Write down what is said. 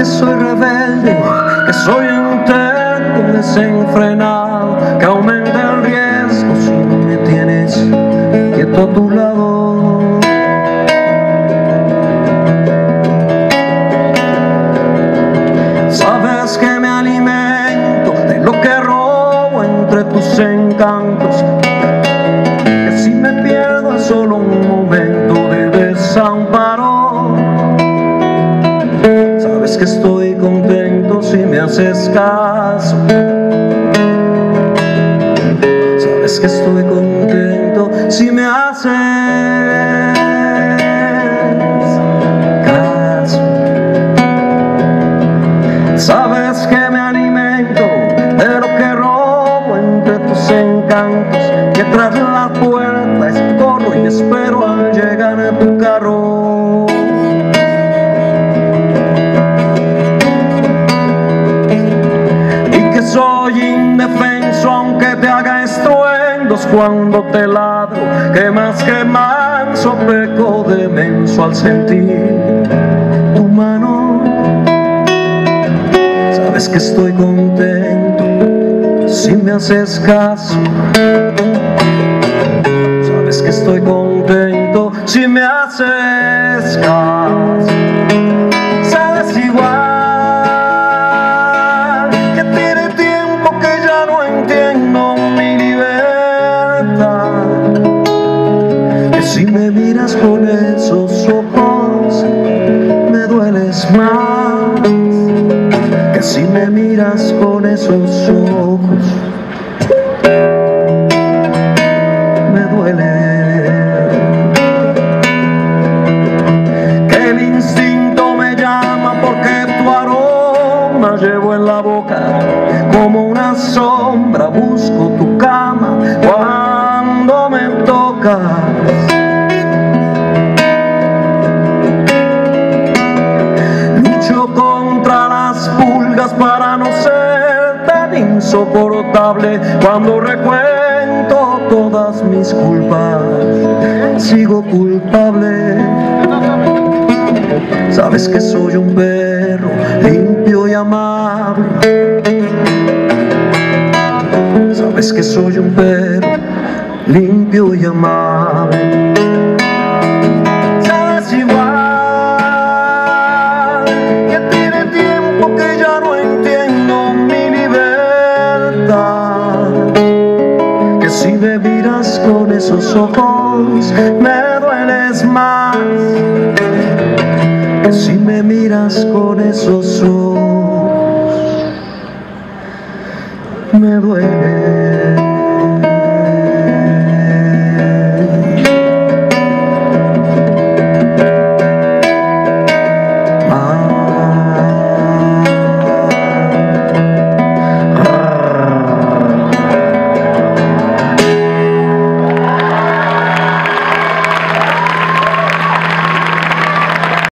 que soy rebelde, que soy un terco desenfrenado, que aumenta el riesgo si no me tienes quieto a tu lado. Sabes que me alimento de lo que robo entre tus encantos, que si me pierdo es solo un momento de desamparo. Sabes que estoy contento si me haces caso. Sabes que estoy contento si me haces caso. Sabes que me alimento de lo que robo entre tus encantos, que tras la puerta corro y espero al llegar a tu carro. Y que soy indefenso aunque te haga estruendos cuando te ladro, que más que manso peco de menso al sentir tu mano. Sabes que estoy contento si me haces caso. Sabes que estoy contento si me haces caso. Sabes igual que tiene tiempo que ya no entiendo mi libertad, que si me miras con esos ojos me dueles más, que si me miras con esos ojos me duele. Que el instinto me llama porque tu aroma llevo en la boca, como una sombra busco tu cama cuando me tocas. Lucho contra las pulgas para no ser tan insoportable. Cuando recuento todas mis culpas, sigo culpable. Sabes que soy un perro limpio y amable. Sabes que soy un perro limpio y amable. Sabes igual que tiene tiempo que ya no entiendo mi libertad, que si me miras con esos ojos me dueles más, que si me miras con esos ojos me duele.